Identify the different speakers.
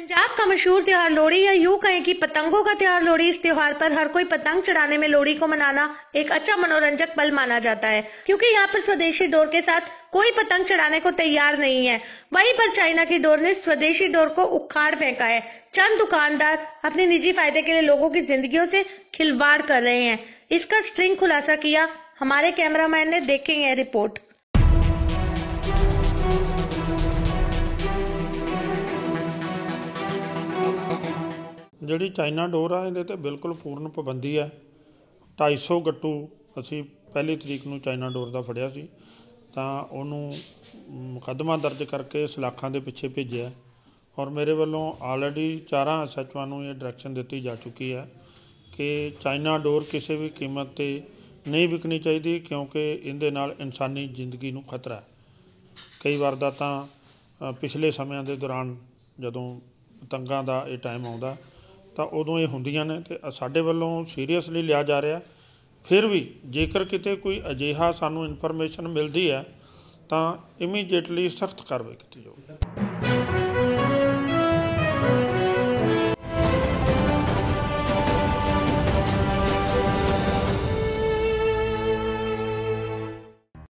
Speaker 1: पंजाब का मशहूर त्योहार लोहड़ी या यूं कहें कि पतंगों का त्योहार लोहड़ी। इस त्योहार पर हर कोई पतंग चढ़ाने में लोहड़ी को मनाना एक अच्छा मनोरंजक पल माना जाता है, क्योंकि यहाँ पर स्वदेशी डोर के साथ कोई पतंग चढ़ाने को तैयार नहीं है। वहीं पर चाइना की डोर ने स्वदेशी डोर को उखाड़ फेंका है। चंद दुकानदार अपने निजी फायदे के लिए लोगों की जिंदगियों से खिलवाड़ कर रहे हैं। इसका स्ट्रिंग खुलासा किया हमारे कैमरामैन ने, देखें यह रिपोर्ट।
Speaker 2: ਜਿਹੜੀ ਚਾਈਨਾ ਡੋਰ ਆ ਇਹਦੇ ਤੇ ਬਿਲਕੁਲ ਪੂਰਨ ਪਾਬੰਦੀ ਹੈ। 250 ਗੱਟੂ ਅਸੀਂ ਪਹਿਲੀ ਤਰੀਕ ਨੂੰ ਚਾਈਨਾ ਡੋਰ ਦਾ ਫੜਿਆ ਸੀ ਤਾਂ ਉਹਨੂੰ ਮੁਕੱਦਮਾ ਦਰਜ ਕਰਕੇ ਸਲਾਖਾਂ ਦੇ ਪਿੱਛੇ ਭੇਜਿਆ ਔਰ ਮੇਰੇ ਵੱਲੋਂ ਆਲਰੇਡੀ 4 SHOਆਂ ਨੂੰ ਇਹ ਡਾਇਰੈਕਸ਼ਨ ਦਿੱਤੀ ਜਾ ਚੁੱਕੀ ਹੈ ਕਿ ਚਾਈਨਾ ਡੋਰ ਕਿਸੇ ਵੀ ਕੀਮਤ 'ਤੇ ਨਹੀਂ ਵਿਕਣੀ ਚਾਹੀਦੀ, ਕਿਉਂਕਿ ਇਹਦੇ ਨਾਲ ਇਨਸਾਨੀ ਜ਼ਿੰਦਗੀ ਨੂੰ ਖਤਰਾ ਹੈ। ਕਈ ਵਾਰਦਾਤਾਂ ਪਿਛਲੇ ਸਮਿਆਂ ਦੇ ਦੌਰਾਨ ਜਦੋਂ ਪਤੰਗਾਂ ਦਾ ਇਹ ਟਾਈਮ ਆਉਂਦਾ ਤਾਂ ਉਦੋਂ ਇਹ ਹੁੰਦੀਆਂ ਨੇ ਤੇ ਸਾਡੇ ਵੱਲੋਂ ਸੀਰੀਅਸਲੀ ਲਿਆ ਜਾ ਰਿਹਾ। ਫਿਰ ਵੀ ਜੇਕਰ ਕਿਤੇ ਕੋਈ ਅਜਿਹਾ ਸਾਨੂੰ ਇਨਫੋਰਮੇਸ਼ਨ ਮਿਲਦੀ ਹੈ ਤਾਂ ਇਮੀਡੀਏਟਲੀ ਸਖਤ ਕਾਰਵਾਈ ਕੀਤੀ ਜਾਊਗੀ।